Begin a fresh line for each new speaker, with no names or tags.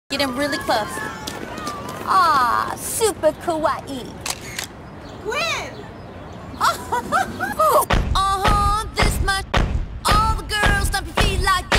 Getting really close. Ah, super kawaii.
Gwen!
Uh-huh, this much. All the girls stomp your feet like